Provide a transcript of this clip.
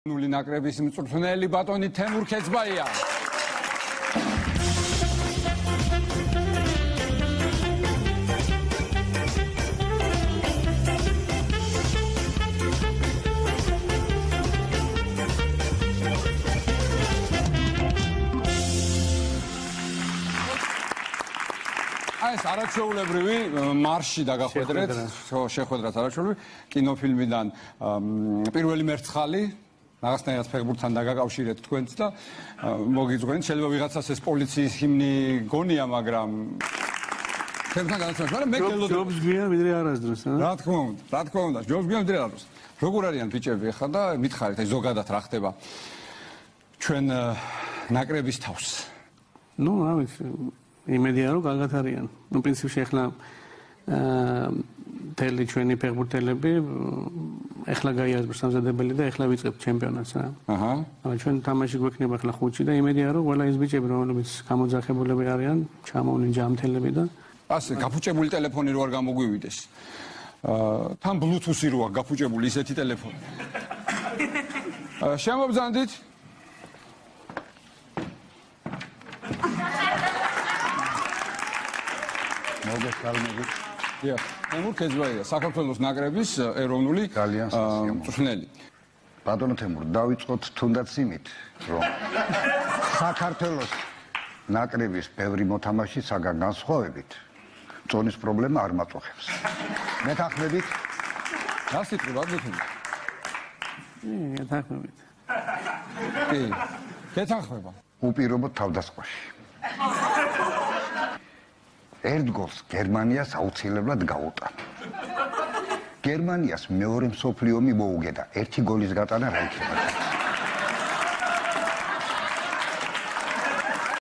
ნული ნაკრების მწვრთნელი ბატონი თემურ ქეცბაია. ეს არაჩვეულებრივი მარში დაგახვედრეთ, შეხვედრათ არაჩვეულებრივი კინოფილმიდან პირველი მერცხალი რაღაცნაირად ფეხბურთთან დაგაკავშირეთ თქვენც და მოგიძღვენით, შეიძლება ვიღაცას ეს პოლიციის ჰიმნი გონია, მაგრამ თქვენთან განაცემთ, მაგრამ მე გელოდები ჯობს გვიან ვიდრე არასდროს, რა თქმა უნდა, ჯობს გვიან ვიდრე არასდროს. როგორ არიან ბიჭები ახლა და მითხარით, აი ზოგადად რა ხდება ჩვენ ნაკრების თავს? ნუ რა ვიცი, იმედია რომ კარგად არიან. ნუ პრინციპში ახლა თელი ჩვენი ფეხბურთელები ახლა გაიაზროს სამზადებელი და ახლა ვიწყებთ ჩემპიონატს რა. აჰა. ჩვენ თამაში გვექნება ახლა ხუთში და იმედია რომ ყველა ის ბიჭები რომლებიც გამოძახებულები არიან, ჩამოვნენ ჯამთელები და ასე გაფუჭებული ტელეფონი რო არ გამოგვივიდეს. თან ბლუთუსი რო აქვს გაფუჭებული ისეთი ტელეფონი. შემობძანდით მოგესალმებით. თემურ ქეცბაია, საქართველოს ნაკრების ეროვნული მწვრთნელი. ბატონო თემურ, დავიწყოთ თუნდაც იმით, რომ საქართველოს ნაკრების ბევრი მოთამაშე საგან განსხვავებით წონის პრობლემა არ მაწუხებს. მეთანხმებით? რა სიტყვა გაგეთქვით? მეთანხმებით. კი. გეთანხმება. უპირობოდ თავდასხმაში. ერთ გოლს გერმანიას აუცილებლად გაუტანა. გერმანიას მეორე მსოფლიო ომი მოუგედა. ერთი გოლის გატანა რა იქნება?